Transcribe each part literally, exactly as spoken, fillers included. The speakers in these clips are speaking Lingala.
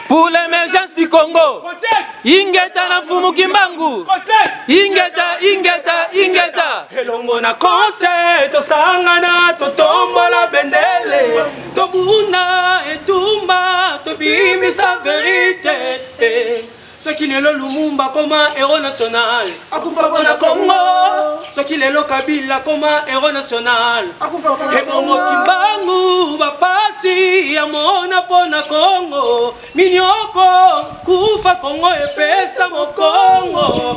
pour l'émergence du Congo. Ingeta na Mfumu Kimbangu. Ingeta, Ingeta, Ingeta. Elongo na conseil, to sangana, to tombola bendele, to buna etumba, to bimi sa vérité. Ce qui est le Lumumba comme un héros national. Akufa na Congo. Ce qui est le Kabila comme un héros national. Et Congo Kimbangu, Bapasi, Amona Pona Congo. Minyoko, Kufa Congo et Pesa mo Congo.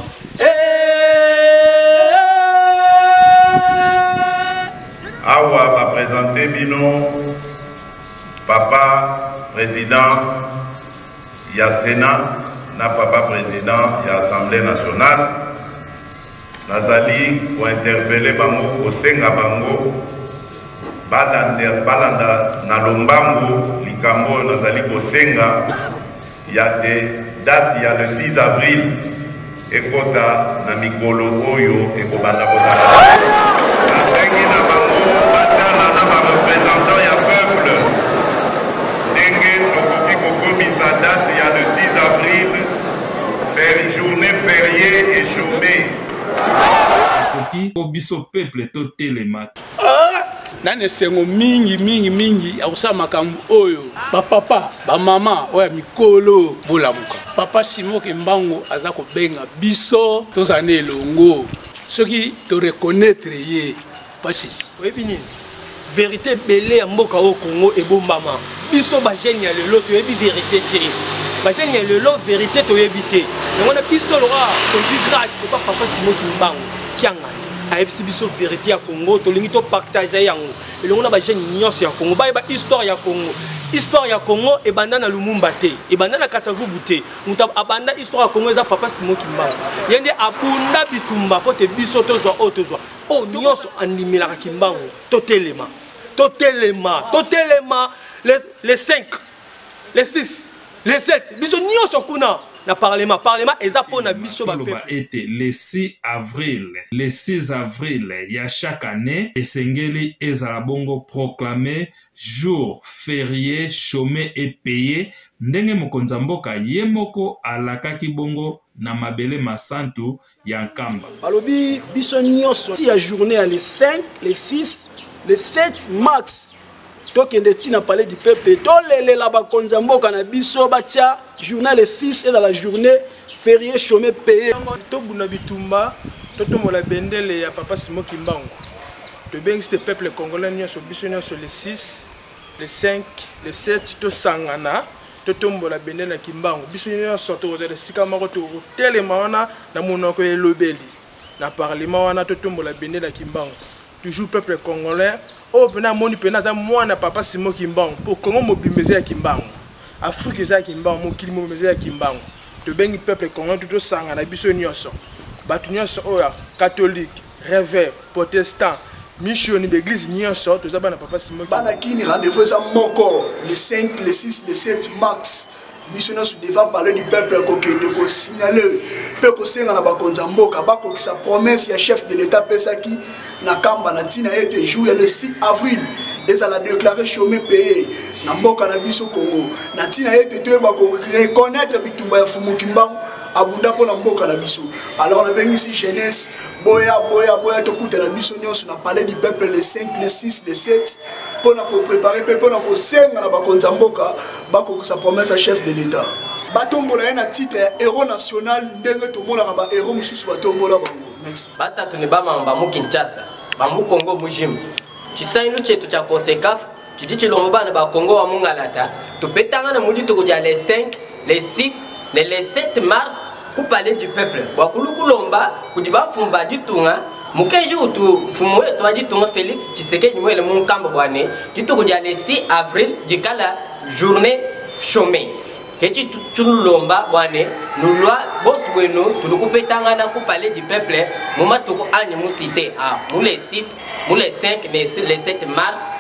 Awa va présenter Bino, papa, président, Yasena. Na papa président de l'Assemblée nationale, Nazali pour interpeller bango au senga bango, balanda balanda na lombango likambo Nazali au senga, il y a des dates, il y a le six avril, et kota na mikolo oyo et kobanda kota. Na sengi na bango, batala na ba représentant ya peuple, denge tokoki kokomi sa date, il y a le six avril. Journée fériée et chômée. Qui au biso peuple to télémat. Ah, nane sengo mingi mingi mingi ya kusama makambo oyo. Ba papa, ba mama oya mikolo bolamuka. Papa Simon Kimbangu aza ko benga biso to zane longo. Ce qui te reconnaître yé pas ceci. Oui bini. Vérité belé ya mboka au Congo et bombama. Biso ba jeune ya lelo to yebi vérité té. Imagine il y a le lot vérité to éviter. Mais on a plus seul roi, on dit grâce, c'est pas papa Simon Kimbangu qui a gagné. Il y a vérité à Congo, to lingi to partager yango. Et on a ba jeune nyos ya Congo, ba histoire ya Congo. Histoire ya Congo et bandana Lumumba te, et bandana Kasavu buté. On t'a abanda histoire ya Congo za papa Simon Kimbangu. Yende abunda bitumba pour te biso to zo auto zo. Oh nyos animila Kimbangu, totelema. Totelema, totelema les les cinq, les six. Les sept, biso nyonso kuna na parlement, parlement ezapo na biso ba peuple. Était le six avril, le six avril, il y a chaque année, Esengeli ezalabongo proclamé jour férié, chômé et payé. Ndenge mokonza mboka yemoko alakaki bongo na mabele masantu ya Nkamba. Balobi biso nyonso ti ya journée les cinq, les six, les sept mars. Donc, on a parlé du peuple. Tout les là-bas, Konzamboka na biso batia journal le six et dans la journée férié chômé payé. To buna bitumba, to to mola bendele ya papa Simon Kimbangu. De bien ce peuple congolais n'y a sur biso sur le six, le cinq, le sept to sangana, to to mola bendele Kimbangu. Biso n'y a sorti aux aides sikamaro to tellement wana na monoko e lobeli. Na parlement wana to to mola bendele Kimbangu. Toujours peuple congolais. Oh, pena moni pena za mwana papa Simon Kimbangu pour Congo mobimeze ya Kimbangu. Afrique za Kimbangu, mokili mobimeze ya Kimbangu. To bengi peuple congolais tout sanga na biso nyonso. Batu nyonso oya catholique, réveil, protestant, missionnaire d'église nyonso to za bana papa Simon. Bana kini rendez-vous za moko le cinq, le six, le sept mars. Missionnaire se devant parler du peuple kokende ko signaler peuple senga na bakonza mboka bako ki sa promesse ya chef de l'état pesaki na kamba na tina ete jour le six avril et ça l'a déclaré chômé payé na mboka na biso Congo na tina ete te ba ko reconnaître bitumba ya Mfumu Kimbangu abunda po na mboka na biso. Alors on a bengi ici jeunesse boya boya boya to kuta na biso nyonso na parler du peuple le cinq, le six, le sept pour na ko préparer pour na ko senga na bakonza mboka bako sa promesse à chef de l'état. Batombola na titre héros national ndenge to mona ba héros mususu batombola bango. Merci. Batatu ne bamamba mu Kinshasa, ba mu Congo mujimbi. Chisainu chetu cha Kosekaf, chiditi lomba na ba Congo wa mungalata. Tupetanga na mudi to kuja les cinq, les six, les sept mars ku parler du peuple. Ba kulukulomba kudiba fumba ditunga. Mukenji utu fumu wetu ajitunga Félix Tshisekedi mwele mu Nkamba bwane. Ditu kuja les six avril dikala journée chômée. Heti tulomba bwane nulwa boss bueno tulukupetanga na ku parler du peuple moma toko ani mu cité a mu les six mu les cinq les sept mars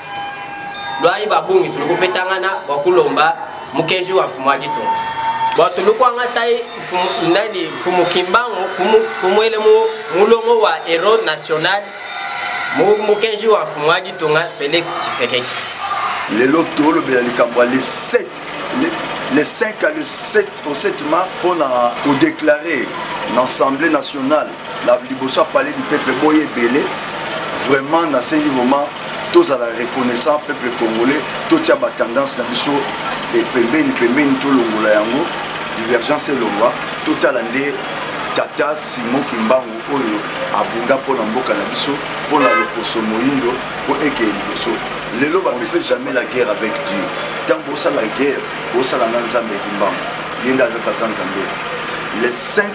lwa iba bungi tulukupetanga na bakulomba mukenji wa fumu ajitunga. Ba tulukwanga tai fumu nani Mfumu Kimbangu kumu kumwele mu mulongo wa héros national mu mukenji wa fumu ajitunga Félix Tshisekedi. Les lotos le bien les sept le cinq à le sept au sept mars on a pour déclarer l'Assemblée nationale la liboso palais du peuple boye belé vraiment na sengi vraiment tous à la reconnaissance peuple congolais tout a ba tendance na biso et pembeni pembeni to longola yango divergence longwa tout à l'andé tata Simon Kimbangu oyo abunda pona mboka na biso pona loposo moyindo po eke liboso lelo ba ne fait jamais la guerre avec Dieu tant bosa la guerre bosa la nzambe Kimbangu yenda za tata nzambe le cinq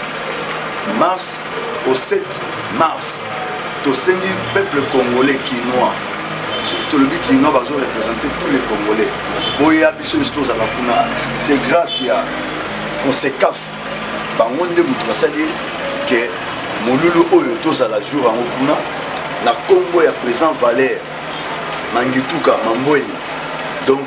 mars au sept mars to sengi peuple congolais quinois surtout le but quinois va représenter tous les Congolais boya biso stos à la kuna c'est grâce à conséquence bangonde mutu basali que molulu oyo tozala jour en kuna na Congo ya président Valère Mangituka Mambweni donc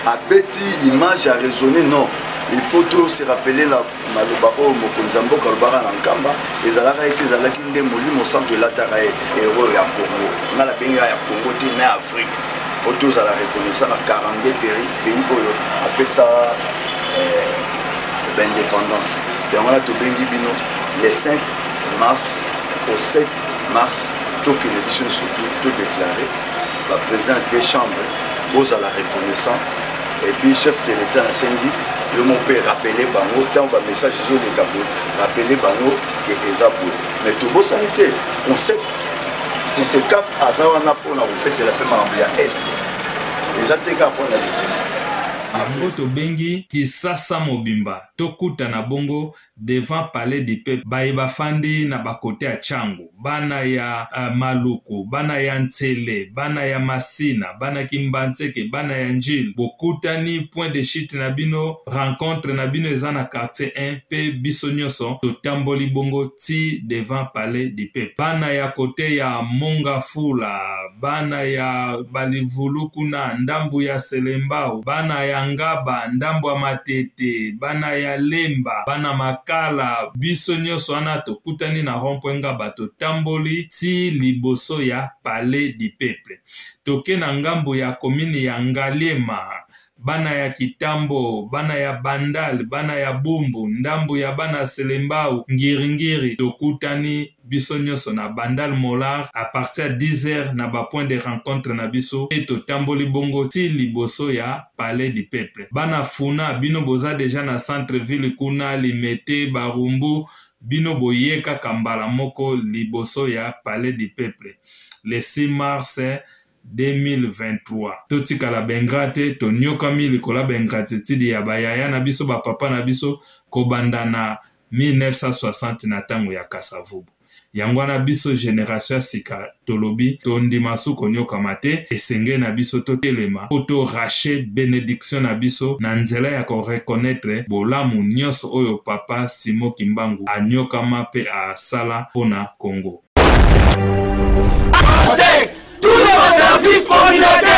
abeti image a raisonné non il faut trop se rappeler la maloba o mokonzambo kalbara na nkamba ezalaka ete ezalaki nde molimo centre latara héros ya Congo na la benga ya Congo te na Afrique autoza la reconnaissance na quarante-deux pays pays oyo apesa euh, l'indépendance. Et on a tout bengi bino le cinq mars au sept mars tout que l'édition surtout tout déclaré le président des chambres pose à la reconnaissance et puis chef de l'état na sengi yo mon père rappeler bango tant va message zo de cabo rappeler bango que ezabou mais tout beau sanité on sait on se caf azawana pour na repese la pema ya est les ateka pour la justice Yango tobengi Kisasa Mobimba tokuta na bongo devant palais du peuple baeba fandi na bakote ya Changu bana ya uh, Maluku bana ya Ntsele bana ya Masina bana Kimbantseke bana ya Njil bokutani point de chute na bino rencontre na bino eza na quartier un pe biso nyonso totamboli bongo ti devant palais du peuple bana ya kote ya Mongafula bana ya Balivulu kuna ndambu ya Selembao bana ya Ngaba ndambo ya Matete bana ya Lemba bana Makala biso nyonso wana tokutani na rond-point Ngaba totamboli ti liboso ya palais du peuple toke na ngambo ya commune ya Ngaliema bana ya Kitambo bana ya Bandal bana ya Bumbu ndambo ya bana Selembao Ngiringiri tokutani biso nyonso na Bandal Molar à partir de dix heures na ba point de rencontre na biso et totamboli bongo ti liboso ya palais du peuple bana Funa bino boza déjà na centre ville kuna Limete Barumbu bino boyeka kambala moko liboso ya palais du peuple le six mars deux mille vingt-trois totika la bengrate to nyokami likola bengratitude ya bayaya na biso ba papa na biso kobanda na mille neuf cent soixante na tango ya Kasavubu yango na biso génération sika tolobi to ndima suko nyokama te esenge na biso totelema poto rache bénédiction na biso na nzela ya ko reconnaître bolamu nyonso oyo papa Simon Kimbangu anyokama pe asala pona Congo. Tous les services communautaires